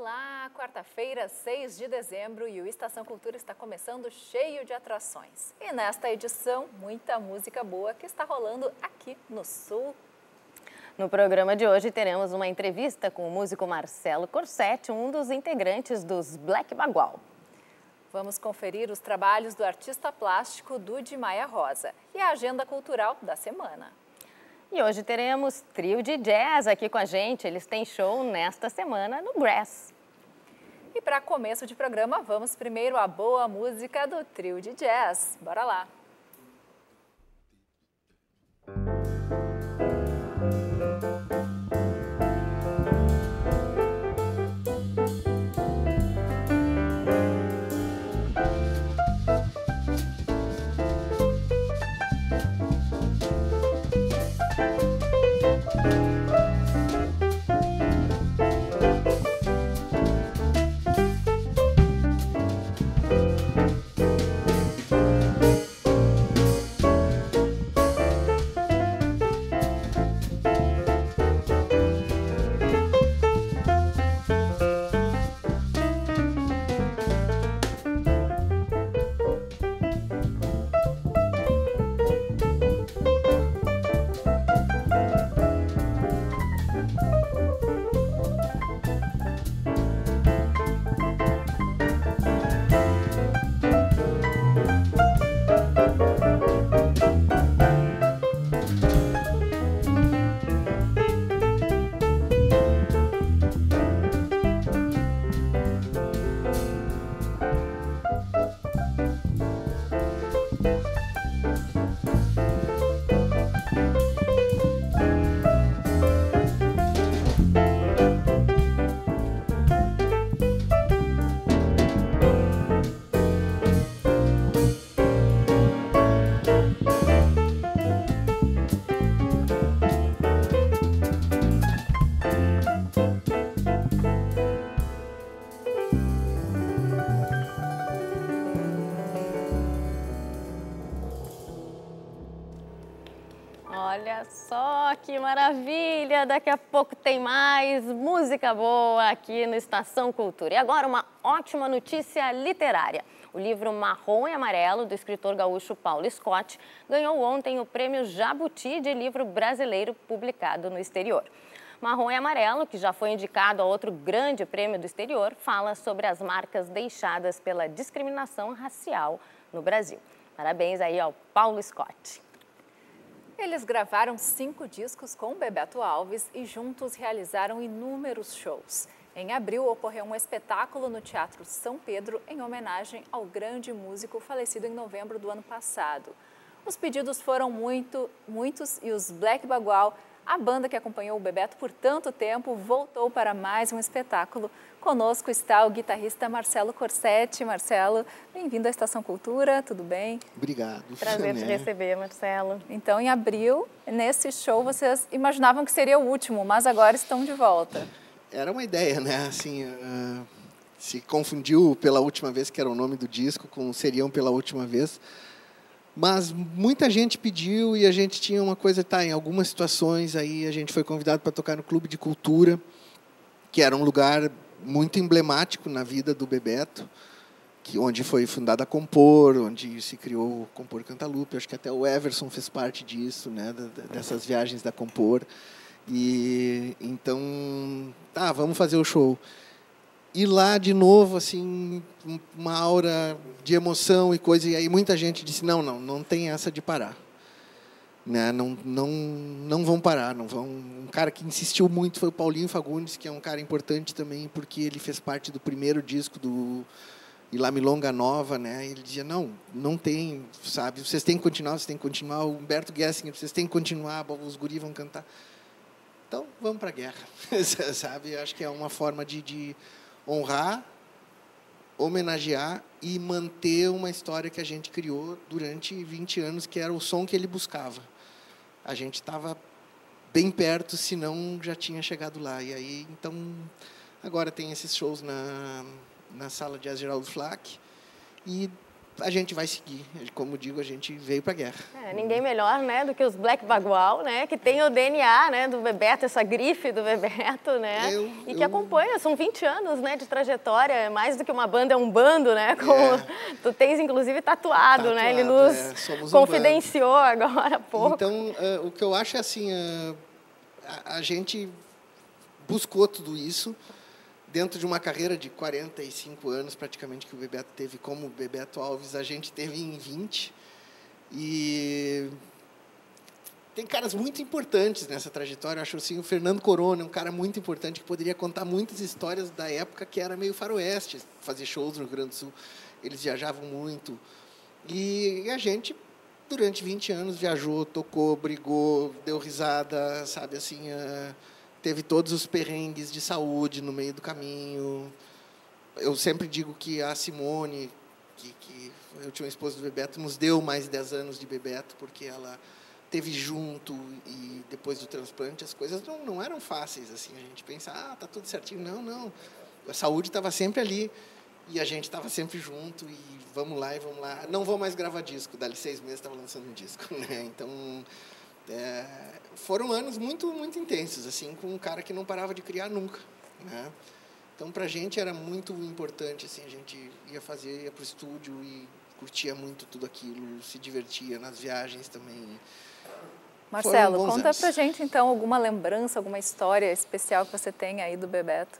Olá, quarta-feira, 6 de dezembro e o Estação Cultura está começando cheio de atrações. E nesta edição, muita música boa que está rolando aqui no Sul. No programa de hoje teremos uma entrevista com o músico Marcelo Corsetti, um dos integrantes dos Black Bagual. Vamos conferir os trabalhos do artista plástico Dude Maia Rosa e a agenda cultural da semana. E hoje teremos trio de jazz aqui com a gente. Eles têm show nesta semana no Grass. E para começo de programa, vamos primeiro à boa música do trio de jazz. Bora lá! Olha só que maravilha! Daqui a pouco tem mais música boa aqui no Estação Cultura. E agora uma ótima notícia literária. O livro Marrom e Amarelo, do escritor gaúcho Paulo Scott, ganhou ontem o prêmio Jabuti de livro brasileiro publicado no exterior. Marrom e Amarelo, que já foi indicado a outro grande prêmio do exterior, fala sobre as marcas deixadas pela discriminação racial no Brasil. Parabéns aí ao Paulo Scott. Eles gravaram 5 discos com Bebeto Alves e juntos realizaram inúmeros shows. Em abril, ocorreu um espetáculo no Teatro São Pedro em homenagem ao grande músico falecido em novembro do ano passado. Os pedidos foram muitos e os Black Bagual, a banda que acompanhou o Bebeto por tanto tempo, voltou para mais um espetáculo. Conosco está o guitarrista Marcelo Corsetti. Marcelo, bem-vindo à Estação Cultura, tudo bem? Obrigado. Prazer te receber, Marcelo. Então, em abril, nesse show, vocês imaginavam que seria o último, mas agora estão de volta. Era uma ideia, né? Assim, se confundiu pela última vez, que era o nome do disco, com Seriam pela Última Vez. Mas muita gente pediu e a gente tinha uma coisa, em algumas situações aí a gente foi convidado para tocar no Clube de Cultura, que era um lugar muito emblemático na vida do Bebeto, onde foi fundada a Compor, onde se criou o Compor Cantalupe. Acho que até o Everson fez parte disso, né, dessas viagens da Compor. E então, vamos fazer o show. E lá, de novo, assim, uma aura de emoção e coisa. E aí muita gente disse, não tem essa de parar. Né? Não vão parar. Não vão. Um cara que insistiu muito foi o Paulinho Fagundes, que é um cara importante também, porque ele fez parte do primeiro disco do Ilá Milonga Nova. Né? Ele dizia, não tem, sabe? Vocês têm que continuar. O Humberto Gessinger, vocês têm que continuar, os guris vão cantar. Então, vamos para a guerra. Sabe? Acho que é uma forma de honrar, homenagear e manter uma história que a gente criou durante 20 anos, que era o som que ele buscava. A gente estava bem perto, se não já tinha chegado lá. E aí, então, agora tem esses shows na Sala de Jazz Geraldo Flack. E a gente vai seguir. Como digo, a gente veio para a guerra. Ninguém melhor, né, do que os Black Bagual, né, que tem o DNA, né, do Bebeto, essa grife do Bebeto, né, que acompanha, são 20 anos, né, de trajetória, mais do que uma banda, é um bando, né, como tu tens, inclusive, tatuado, né, ele nos confidenciou agora há pouco. Então, o que eu acho é assim, a gente buscou tudo isso dentro de uma carreira de 45 anos, praticamente, que o Bebeto teve como Bebeto Alves, a gente teve em 20. E tem caras muito importantes nessa trajetória. Eu acho assim, o Fernando Corona é um cara muito importante, que poderia contar muitas histórias da época que era meio faroeste, fazer shows no Rio Grande do Sul. Eles viajavam muito. E a gente, durante 20 anos, viajou, tocou, brigou, deu risada, sabe, assim... Teve todos os perrengues de saúde no meio do caminho. Eu sempre digo que a Simone, que foi a última esposa do Bebeto, nos deu mais 10 anos de Bebeto, porque ela teve junto e depois do transplante as coisas não eram fáceis. Assim, a gente pensa, tá tudo certinho. Não. A saúde estava sempre ali e a gente estava sempre junto e vamos lá. Não vou mais gravar disco. Dali 6 meses estava lançando um disco, né? Então... foram anos muito, muito intensos, assim, com um cara que não parava de criar nunca, né? Então, para a gente era muito importante, assim, a gente ia para o estúdio e curtia muito tudo aquilo, se divertia nas viagens também. Marcelo, conta pra gente, então, alguma lembrança, alguma história especial que você tem aí do Bebeto.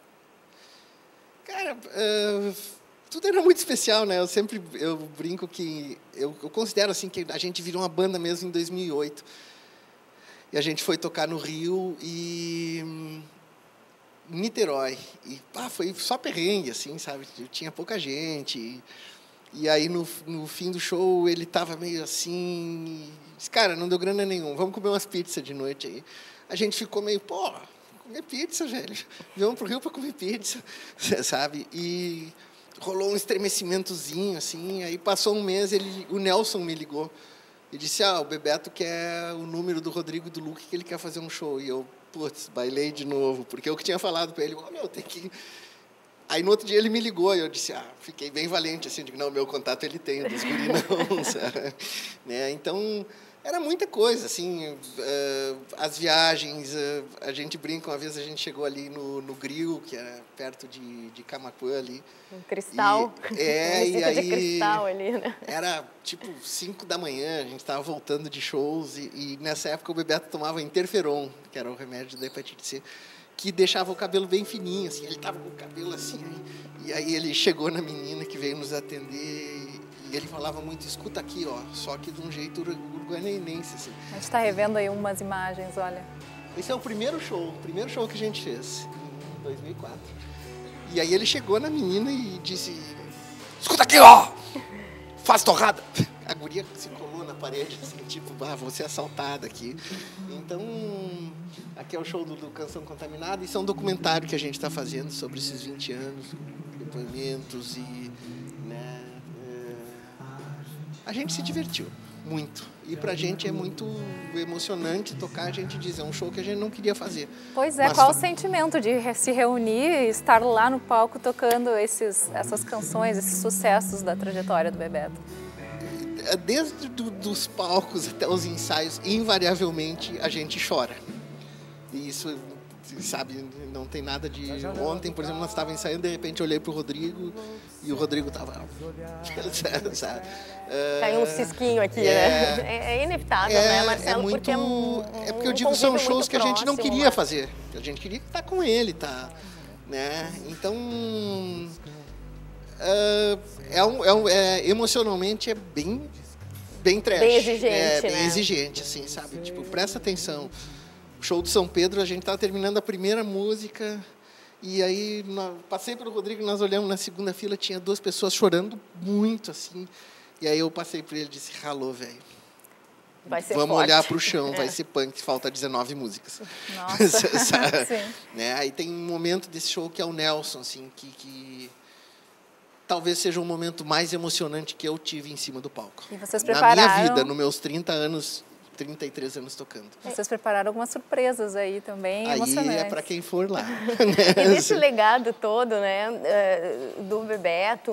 Cara, tudo era muito especial, né? Eu brinco que... Eu considero, assim, que a gente virou uma banda mesmo em 2008. E a gente foi tocar no Rio e em Niterói. E foi só perrengue, assim, sabe? Tinha pouca gente. E aí, no fim do show, ele estava meio assim... Disse, cara, não deu grana nenhuma, vamos comer umas pizzas de noite aí. A gente ficou meio, comer pizza, velho. Vamos pro Rio para comer pizza, sabe? E rolou um estremecimentozinho, assim. Aí passou um mês, o Nelson me ligou. E disse, o Bebeto quer o número do Rodrigo e do Luque, que ele quer fazer um show. E eu, bailei de novo, porque eu que tinha falado para ele, tem que... Aí, no outro dia, ele me ligou, e eu disse, fiquei bem valente, assim, digo, não, meu contato ele tem, dos guri não, sabe? Né? Então, era muita coisa, assim, as viagens, a gente brinca, uma vez a gente chegou ali no Grill, que era perto de Camaquã ali. Um Cristal. E aí, de Cristal ali, né? Era, 5 da manhã, a gente estava voltando de shows, e nessa época o Bebeto tomava Interferon, que era o remédio da hepatite C, que deixava o cabelo bem fininho, assim, ele estava com o cabelo assim, e aí ele chegou na menina que veio nos atender, e ele falava muito, escuta aqui, só que de um jeito uruguaianense, assim. A gente está revendo aí umas imagens, olha. Esse é o primeiro show que a gente fez, em 2004. E aí ele chegou na menina e disse, escuta aqui, faz torrada. A guria se colou na parede, assim, vou ser assaltada aqui. Então, aqui é o show do Canção Contaminada, isso é um documentário que a gente está fazendo sobre esses 20 anos, depoimentos e, né, a gente se divertiu muito. E pra gente é muito emocionante tocar, a gente diz, é um show que a gente não queria fazer. Pois é, qual o sentimento de se reunir e estar lá no palco tocando essas canções, esses sucessos da trajetória do Bebeto? Desde dos palcos até os ensaios, invariavelmente a gente chora. E isso, sabe, não tem nada de... Ontem, por exemplo, nós estávamos ensaiando, de repente eu olhei para o Rodrigo e o Rodrigo estava... Caiu um cisquinho aqui, né? É inevitável, né, Marcelo? Porque porque eu digo, são shows que a gente não queria fazer. A gente queria estar com ele, né? Então... emocionalmente é bem trash. Bem exigente, bem exigente, assim, sabe? Presta atenção. O show do São Pedro, a gente estava terminando a primeira música e aí passei pelo Rodrigo, nós olhamos na segunda fila, tinha 2 pessoas chorando muito, assim. E aí eu passei por ele e disse, ralou, velho. Vai ser Vamos forte. olhar para o chão, vai ser punk, falta 19 músicas. Nossa, sim. Né? Aí tem um momento desse show que é o Nelson, assim, que talvez seja o momento mais emocionante que eu tive em cima do palco. E vocês prepararam... Na minha vida, nos meus 33 anos tocando. Vocês prepararam algumas surpresas aí também, emocionantes. Aí é para quem for lá. E nesse legado todo, né, do Bebeto,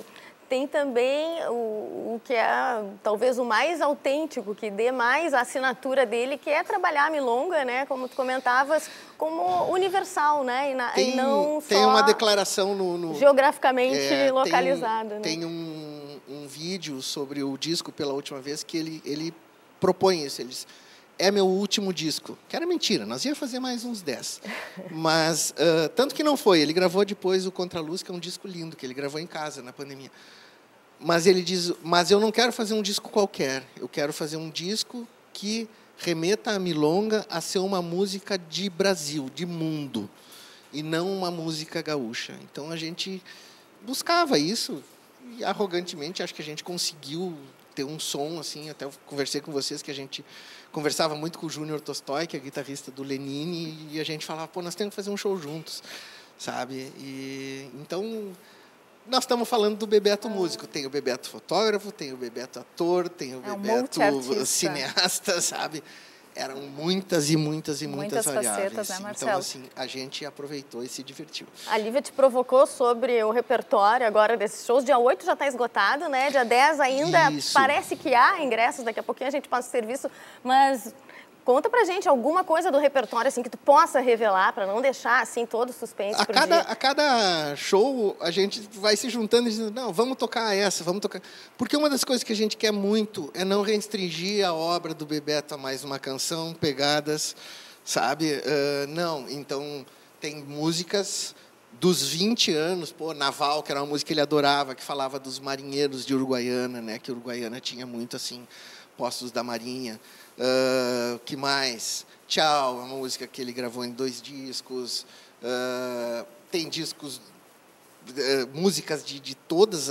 tem também o que é talvez o mais autêntico, que dê mais a assinatura dele, que é trabalhar a milonga, né, como tu comentavas, como universal, né, e não tem só uma declaração no geograficamente localizada. Né? Tem um vídeo sobre o disco pela última vez que ele propõe isso, ele diz, é meu último disco, que era mentira, nós ia fazer mais uns 10, mas tanto que não foi, ele gravou depois o Contraluz, que é um disco lindo, que ele gravou em casa, na pandemia, mas ele diz, mas eu não quero fazer um disco qualquer, eu quero fazer um disco que remeta a milonga a ser uma música de Brasil, de mundo, e não uma música gaúcha. Então a gente buscava isso, e arrogantemente acho que a gente conseguiu ter um som, assim, até eu conversei com vocês que a gente conversava muito com o Júnior Tolstói, que é guitarrista do Lenine, e a gente falava, pô, nós temos que fazer um show juntos, sabe? E então nós estamos falando do Bebeto músico, tem o Bebeto fotógrafo, tem o Bebeto ator, tem o Bebeto cineasta, sabe? Eram muitas variáveis. Facetas, né, Marcelo? Então, assim, a gente aproveitou e se divertiu. A Lívia te provocou sobre o repertório agora desses shows. Dia 8 já está esgotado, né? Dia 10 ainda parece que há ingressos. Daqui a pouquinho a gente passa o serviço. Mas conta pra gente alguma coisa do repertório assim, que tu possa revelar, para não deixar assim, todo suspense pro dia. A cada show, a gente vai se juntando e dizendo, não, vamos tocar essa, vamos tocar... Porque uma das coisas que a gente quer muito é não restringir a obra do Bebeto a mais uma canção, pegadas, sabe? Não, então tem músicas dos 20 anos, pô, Naval, que era uma música que ele adorava, que falava dos marinheiros de Uruguaiana, né? Que Uruguaiana tinha muito, assim, postos da marinha. Que mais? Tchau, uma música que ele gravou em 2 discos. Tem discos, músicas de todas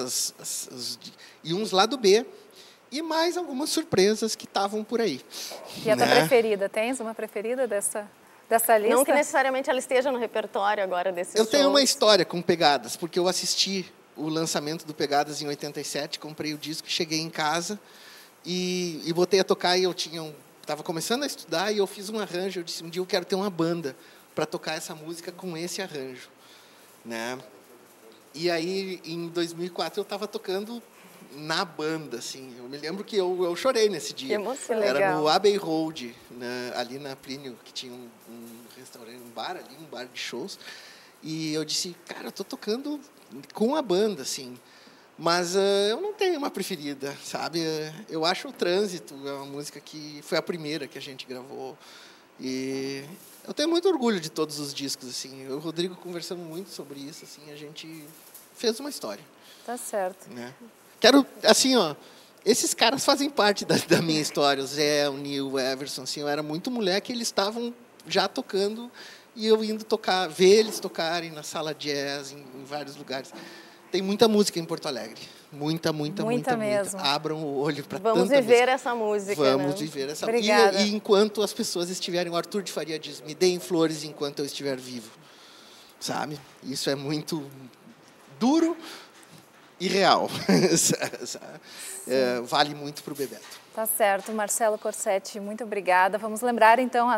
e uns lado B. E mais algumas surpresas que estavam por aí. E a tua preferida? Tens uma preferida dessa lista? Não que necessariamente ela esteja no repertório agora desses shows. Eu tenho uma história com Pegadas, porque eu assisti o lançamento do Pegadas em 87, comprei o disco, cheguei em casa e botei a tocar, e eu estava começando a estudar, e eu fiz um arranjo, eu disse, um dia eu quero ter uma banda para tocar essa música com esse arranjo, né? E aí, em 2004, eu estava tocando na banda, assim, eu me lembro que eu chorei nesse dia. Que emoção. Era no Abbey Road, ali na Plínio, que tinha um restaurante, um bar ali, um bar de shows, e eu disse, cara, eu estou tocando com a banda, assim, mas eu não tenho uma preferida, sabe? Eu acho o Trânsito é uma música que foi a primeira que a gente gravou. E eu tenho muito orgulho de todos os discos, assim. Eu e o Rodrigo conversamos muito sobre isso, assim. A gente fez uma história. Tá certo. Né? Quero, assim, ó... Esses caras fazem parte da minha história. O Zé, o Nil, o Everson, assim. Eu era muito moleque, eles estavam já tocando e eu indo tocar, ver eles tocarem na sala jazz, em vários lugares. Tem muita música em Porto Alegre. Muita mesmo. Abram o olho para tanta música. Vamos viver essa música. Vamos viver essa música. Obrigada. E enquanto as pessoas estiverem... O Arthur de Faria diz, me deem flores enquanto eu estiver vivo. Sabe? Isso é muito duro e real. Vale muito para o Bebeto. Tá certo. Marcelo Corsetti, muito obrigada. Vamos lembrar, então,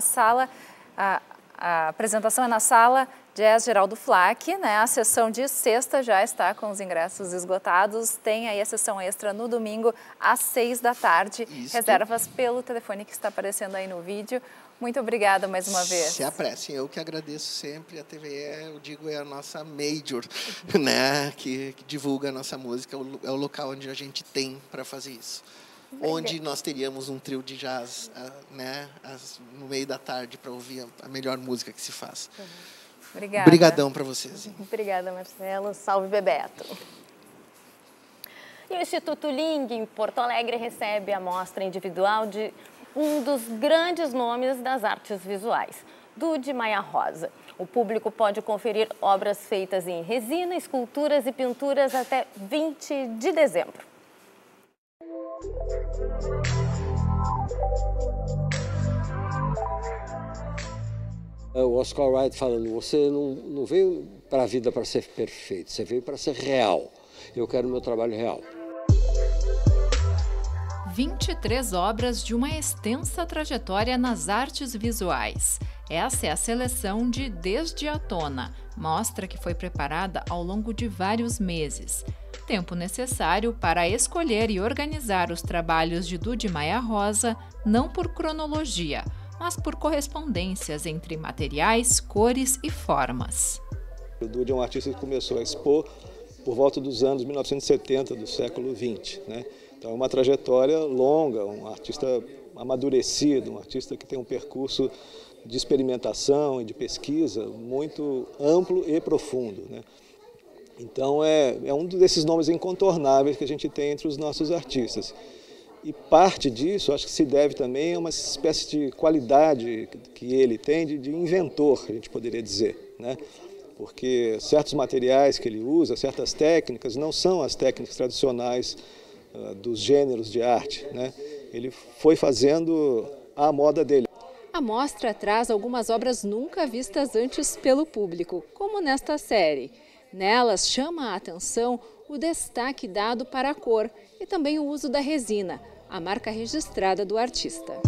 a apresentação é na Sala Jazz Geraldo Flach, né? A sessão de sexta já está com os ingressos esgotados. Tem aí a sessão extra no domingo, às 18h. Reservas pelo telefone que está aparecendo aí no vídeo. Muito obrigada mais uma vez. Se apressem, eu que agradeço sempre. A TVE, eu digo, é a nossa major, né? Que divulga a nossa música. É o local onde a gente tem para fazer isso. Onde nós teríamos um trio de jazz, né? No meio da tarde, para ouvir a melhor música que se faz. Obrigada. Obrigadão para vocês. Hein? Obrigada, Marcelo. Salve, Bebeto. E o Instituto Ling, em Porto Alegre, recebe a mostra individual de um dos grandes nomes das artes visuais, Dude Maia Rosa. O público pode conferir obras feitas em resina, esculturas e pinturas até 20 de dezembro. O Oscar Wilde falando, você não veio para a vida para ser perfeito, você veio para ser real. Eu quero meu trabalho real. 23 obras de uma extensa trajetória nas artes visuais. Essa é a seleção de Desde a Tona, mostra que foi preparada ao longo de vários meses. tempo necessário para escolher e organizar os trabalhos de Dude Maia Rosa, não por cronologia, mas por correspondências entre materiais, cores e formas. O Dude é um artista que começou a expor por volta dos anos 1970 do século XX, né? Então é uma trajetória longa, um artista amadurecido, um artista que tem um percurso de experimentação e de pesquisa muito amplo e profundo, né? Então é um desses nomes incontornáveis que a gente tem entre os nossos artistas. E parte disso, acho que se deve também a uma espécie de qualidade que ele tem de inventor, a gente poderia dizer, né? Porque certos materiais que ele usa, certas técnicas, não são as técnicas tradicionais dos gêneros de arte, né? Ele foi fazendo a moda dele. A mostra traz algumas obras nunca vistas antes pelo público, como nesta série. Nelas chama a atenção o destaque dado para a cor e também o uso da resina, a marca registrada do artista.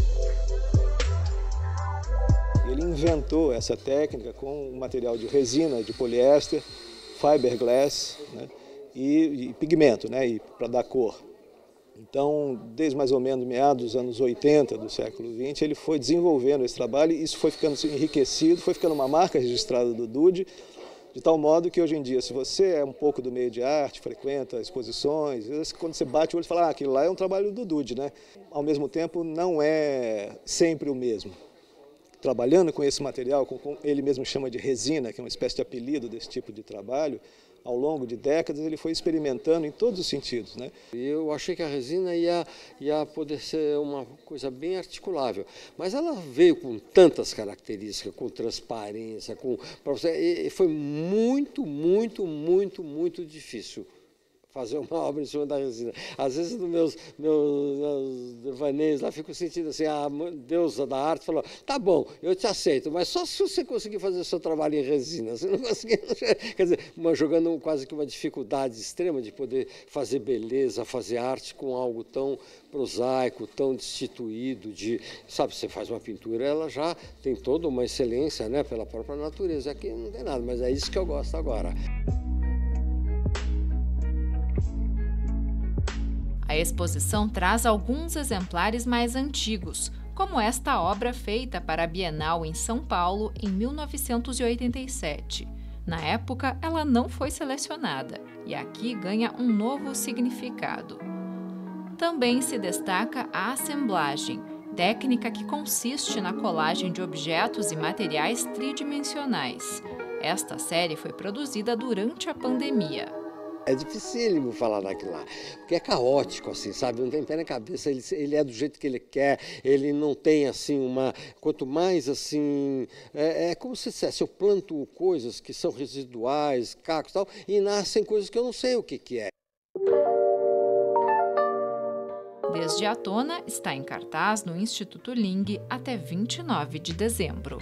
Ele inventou essa técnica com um material de resina, de poliéster, fiberglass, né, e pigmento, né, para dar cor. Então, desde mais ou menos meados dos anos 80 do século XX, ele foi desenvolvendo esse trabalho e isso foi ficando enriquecido, foi ficando uma marca registrada do Dude, de tal modo que hoje em dia, se você é um pouco do meio de arte, frequenta exposições, quando você bate o olho e fala, aquilo lá é um trabalho do Dude, né? Ao mesmo tempo, não é sempre o mesmo. Trabalhando com esse material, com ele mesmo chama de resina, que é uma espécie de apelido desse tipo de trabalho, ao longo de décadas ele foi experimentando em todos os sentidos, né? Eu achei que a resina ia poder ser uma coisa bem articulável, mas ela veio com tantas características, com transparência, e foi muito difícil fazer uma obra em cima da resina. Às vezes, nos meus devaneios lá, fico sentindo assim, a deusa da arte falou, tá bom, eu te aceito, mas só se você conseguir fazer o seu trabalho em resina. Se não conseguir, quer dizer, jogando quase que uma dificuldade extrema de poder fazer beleza, fazer arte com algo tão prosaico, tão destituído sabe, você faz uma pintura, ela já tem toda uma excelência, né, pela própria natureza. Aqui não tem nada, mas é isso que eu gosto agora. A exposição traz alguns exemplares mais antigos, como esta obra feita para a Bienal em São Paulo em 1987. Na época, ela não foi selecionada e aqui ganha um novo significado. Também se destaca a assemblagem, técnica que consiste na colagem de objetos e materiais tridimensionais. Esta série foi produzida durante a pandemia. É dificílimo falar daquilo lá, porque é caótico, assim, sabe? Não tem pé na cabeça, ele é do jeito que ele quer, ele não tem, assim, quanto mais, assim, é como se dissesse, eu planto coisas que são residuais, cacos e tal, e nascem coisas que eu não sei o que é. Desde a Tona está em cartaz no Instituto Ling até 29 de dezembro.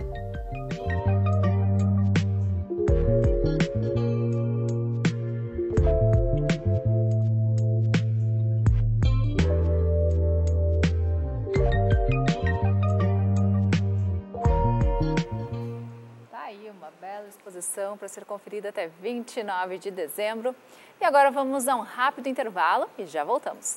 Exposição para ser conferida até 29 de dezembro. E agora vamos a um rápido intervalo e já voltamos.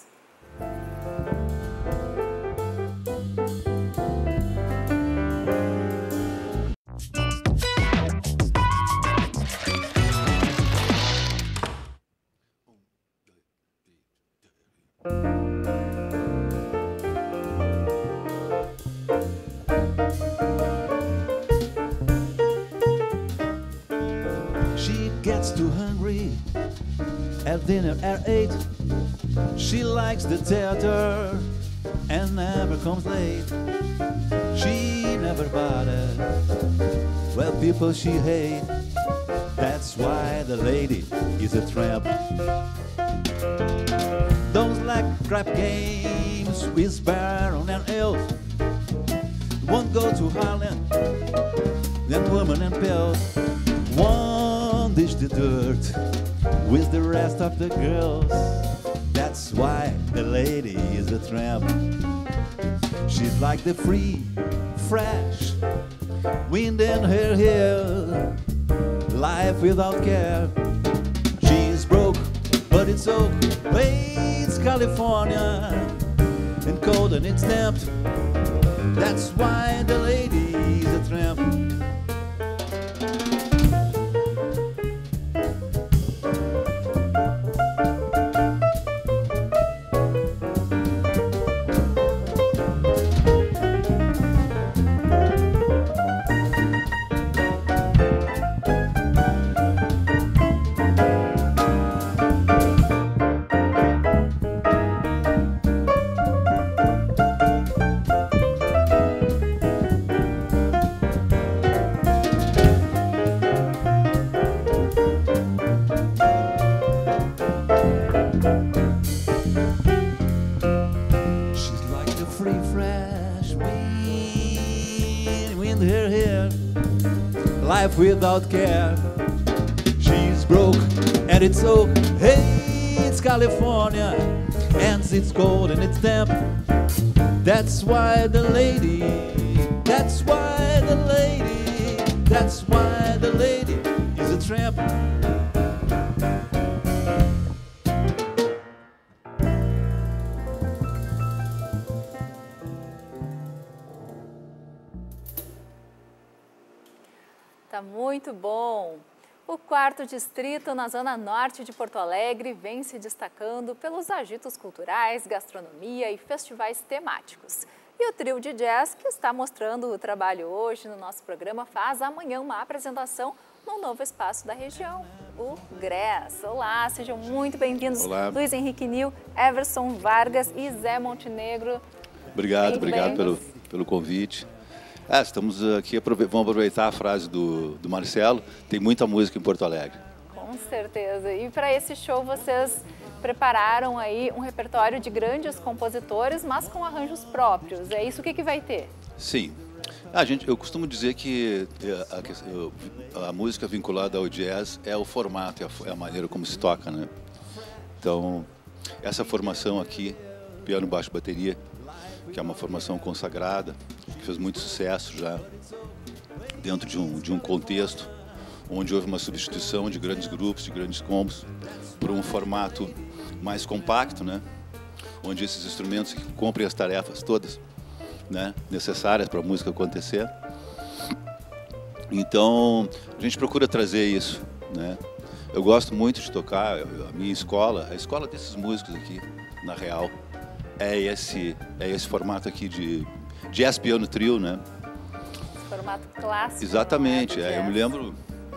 Too hungry at dinner at 8. She likes the theater and never comes late. She never bothered well people she hate. That's why the lady is a tramp. Those like crap games with Baron and Elf won't go to Harlem. Then woman and pills won't dish the dirt with the rest of the girls. That's why the lady is a tramp. She's like the free, fresh wind in her hair, life without care. She's broke, but but it's oak. Hey, it's California, and cold and it's damp. That's why the lady's a tramp. Without care, she's broke and it's so. Hey, it's California, and it's cold and it's damp. That's why the lady, that's why the lady, that's why the lady is a tramp. Tá muito bom! O 4º distrito na zona norte de Porto Alegre vem se destacando pelos agitos culturais, gastronomia e festivais temáticos. E o trio de jazz, que está mostrando o trabalho hoje no nosso programa, faz amanhã uma apresentação num novo espaço da região, o GRES. Olá, sejam muito bem-vindos. Luiz Henrique Nil, Everson Vargas e Zé Montenegro. Obrigado pelo convite. Estamos aqui, vamos aproveitar a frase do Marcelo, tem muita música em Porto Alegre. Com certeza. E para esse show vocês prepararam aí um repertório de grandes compositores, mas com arranjos próprios. É isso que vai ter? Sim. Eu costumo dizer que a música vinculada ao jazz é o formato, é a maneira como se toca, né? Então, essa formação aqui, piano, baixo, bateria, que é uma formação consagrada, que fez muito sucesso já dentro de um contexto onde houve uma substituição de grandes grupos, de grandes combos, por um formato mais compacto, né? Onde esses instrumentos cumprem as tarefas todas, né, necessárias para a música acontecer. Então, a gente procura trazer isso, né? Eu gosto muito de tocar, a minha escola, a escola desses músicos aqui, na real, é esse formato aqui de jazz piano trio, né? Formato clássico. Exatamente. Eu me lembro,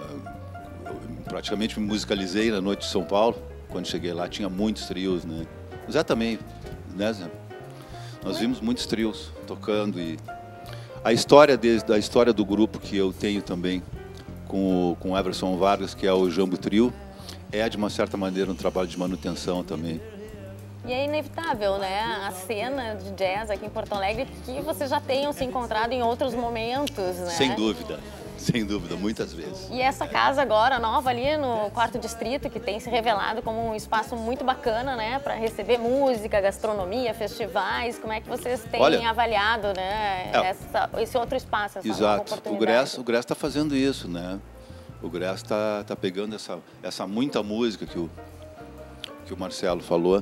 eu praticamente me musicalizei na noite de São Paulo. Quando cheguei lá, tinha muitos trios, né? Zé também, né, Zé? Nós vimos muitos trios tocando e a história do grupo que eu tenho também com o Everson Vargas, que é o Jambo Trio, é de uma certa maneira um trabalho de manutenção também. E é inevitável, né, a cena de jazz aqui em Porto Alegre, que vocês já tenham se encontrado em outros momentos, né? Sem dúvida, muitas vezes. E essa casa agora, nova ali no 4º distrito, que tem se revelado como um espaço muito bacana, né, para receber música, gastronomia, festivais, como é que vocês têm avaliado, né, esse outro espaço, essa nova oportunidade? O GRES está fazendo isso, né? O GRES está pegando essa muita música que o Marcelo falou,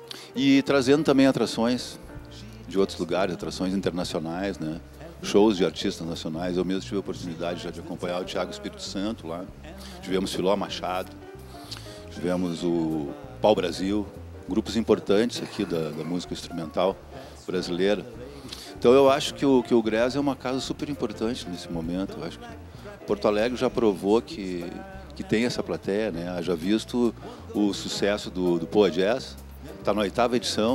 e trazendo também atrações de outros lugares, atrações internacionais, né? Shows de artistas nacionais. Eu mesmo tive a oportunidade já de acompanhar o Thiago Espírito Santo lá. Tivemos Filó Machado, tivemos o Pau Brasil, grupos importantes aqui da música instrumental brasileira. Então eu acho que o GRES é uma casa super importante nesse momento. Eu acho que Porto Alegre já provou que tem essa plateia, né? Haja visto o sucesso do Poa Jazz. Está na 8ª edição,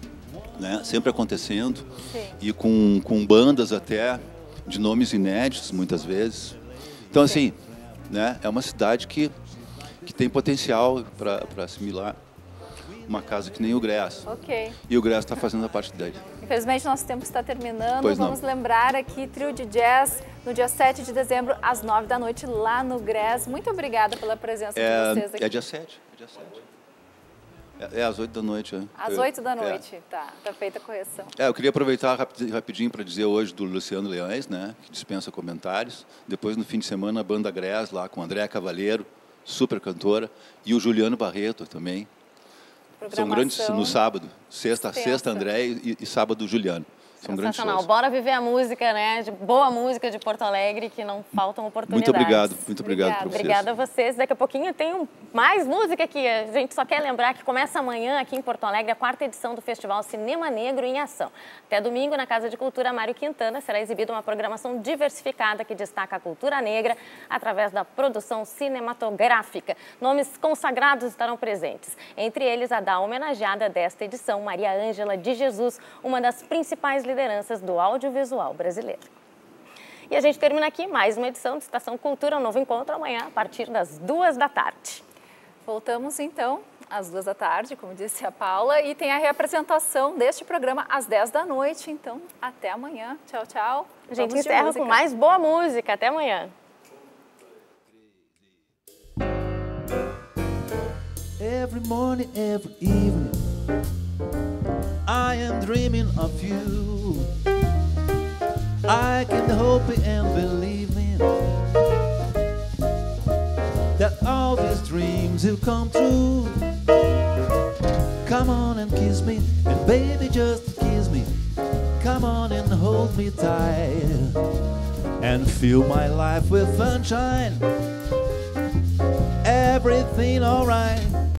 né? Sempre acontecendo. Sim. E com bandas até de nomes inéditos, muitas vezes. Então, assim, né? É uma cidade que tem potencial para assimilar uma casa que nem o GRES. Ok. E o GRES está fazendo a parte dele. Infelizmente, nosso tempo está terminando. Pois não. Vamos lembrar aqui, trio de jazz, no dia 7 de dezembro, às 9 da noite, lá no GRES. Muito obrigada pela presença de vocês aqui. É dia 7. É às 8 da noite. Às 8 da noite, tá feita a correção. Eu queria aproveitar rapidinho para dizer hoje do Luciano Leões, né, que dispensa comentários. Depois, no fim de semana, a banda GRES lá com Andréa Cavalheiro, super cantora, e o Juliano Barreto também, São grandes no sábado. Sexta André e sábado Juliano. São grandes shows. Bora viver a música, né? Boa música de Porto Alegre, que não faltam oportunidades. Muito obrigado para vocês. Obrigada a vocês. Daqui a pouquinho tem mais música aqui. A gente só quer lembrar que começa amanhã aqui em Porto Alegre a 4ª edição do Festival Cinema Negro em Ação. Até domingo, na Casa de Cultura Mário Quintana, será exibida uma programação diversificada que destaca a cultura negra através da produção cinematográfica. Nomes consagrados estarão presentes. Entre eles, a da homenageada desta edição, Maria Ângela de Jesus, uma das principais lideranças do audiovisual brasileiro. E a gente termina aqui mais uma edição de Estação Cultura, um novo encontro amanhã a partir das 2 da tarde. Voltamos então às 2 da tarde, como disse a Paula, e tem a reapresentação deste programa às 10 da noite, então até amanhã. Tchau, tchau. A gente encerra com mais boa música. Até amanhã. Every morning, every evening, I am dreaming of you. I can hope and believe in that all these dreams will come true. Come on and kiss me, and baby just kiss me. Come on and hold me tight, and fill my life with sunshine. Everything alright.